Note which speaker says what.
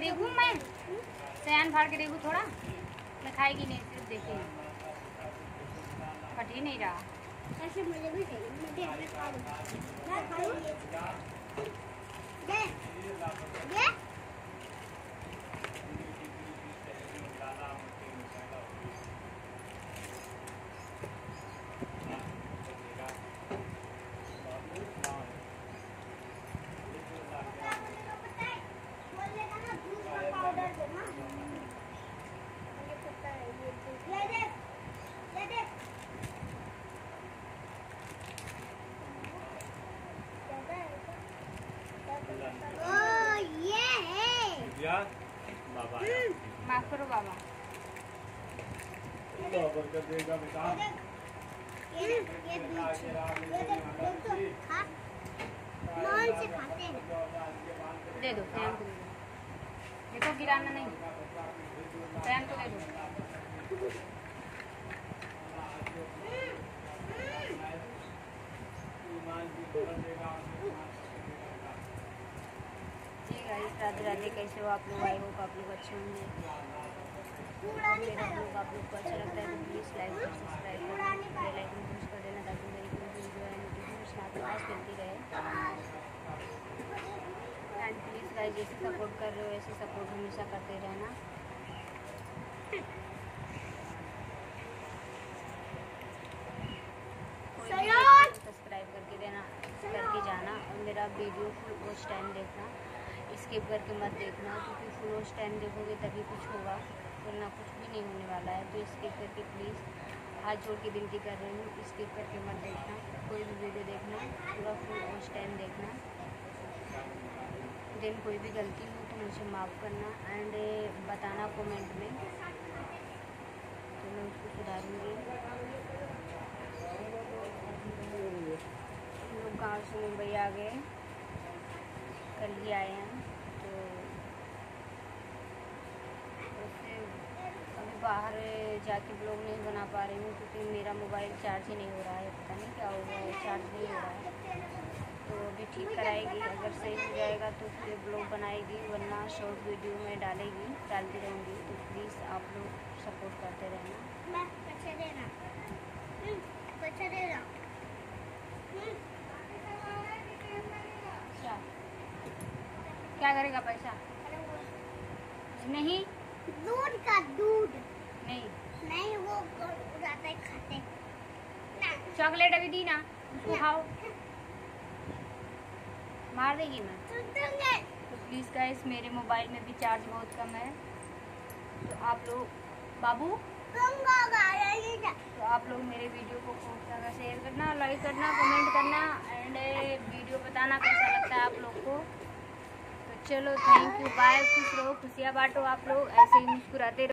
Speaker 1: देखूं मैं, सयान फाड़ के देखूं थोड़ा। मैं खाएगी नहीं, सिर्फ देखे फट ही नहीं रहा।
Speaker 2: ऐसे मुझे भी चाहिए, मुझे अपने खा लूं। मैं खा लूं। ये
Speaker 1: माफ करो बाबा। दे दो सैम को, देखो गिराना नहीं, सैम को दे दो। राधे राधे, कैसे हो आप लोग? आई होप आप लोग अच्छे होंगे। आप लोग को अच्छा लगता है तो प्लीज़ लाइक और सब्सक्राइब कर बेल आइकन पुश कर देना, ताकि मेरी कोई वीडियो है नोटिफिकेशन आपके पास मिलती रहे। एंड प्लीज़ गाइस, जैसे सपोर्ट कर रहे हो ऐसे सपोर्ट हमेशा करते रहना। सब्सक्राइब करके देना, करके जाना, और मेरा वीडियो फुल वॉच टाइम देखना, स्किप करके मत देखना, क्योंकि फुल वॉच टाइम देखोगे तभी कुछ होगा, वरना कुछ भी नहीं होने वाला है। तो स्किप करके प्लीज़ हाथ जोड़ के विनती कर रही हूँ, स्किप करके मत देखना। कोई भी वीडियो देखना पूरा फुल वॉच टाइम देखना। देन कोई भी गलती हो तो मुझे माफ़ करना एंड बताना कमेंट में, तो मैं उसको सुधारूँगी। लोग गाँव से मुंबई आ गए, कल ही आए हैं, तो उससे अभी बाहर जाके ब्लॉग नहीं बना पा रही हूँ, क्योंकि मेरा मोबाइल चार्ज ही नहीं हो रहा है। पता नहीं क्या हो गया है, चार्ज नहीं हो रहा है। तो अभी ठीक कराएगी, अगर सही हो जाएगा तो फिर ब्लॉग बनाएगी, वरना शॉर्ट वीडियो में डालती रहूँगी। तो प्लीज़ आप लोग सपोर्ट करते रहना। क्या करेगा पैसा? नहीं,
Speaker 2: दूध
Speaker 1: नहीं
Speaker 2: वो उड़ाता है, खाते।
Speaker 1: चॉकलेट अभी दी ना, उसको खाओ, मार देगी मैं। तो प्लीज़ गाइस, मेरे मोबाइल में भी चार्ज बहुत कम है, तो आप लोग बाबू तो आप लोग मेरे वीडियो को खूब ज़्यादा शेयर करना, लाइक करना, कमेंट करना एंड वीडियो बताना कैसा लगता है आप लोग को। तो चलो, थैंक यू, बाय, खुश रहो, खुशियाँ बांटो, आप लोग ऐसे ही मुस्कुराते रहो।